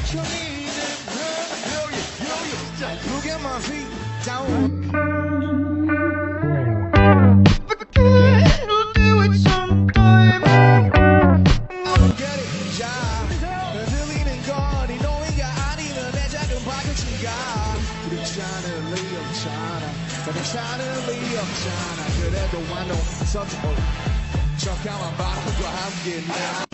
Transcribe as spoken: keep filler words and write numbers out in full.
Look at my feet down. We'll do it sometime. I'll get it, yeah. 들리는 건 이 노래가 아니면 내 작은 발꿈치가 괜찮을 리 없잖아. 괜찮을 리 없잖아. 그래도 완전 서툴. 잠깐만 바람과 함께 나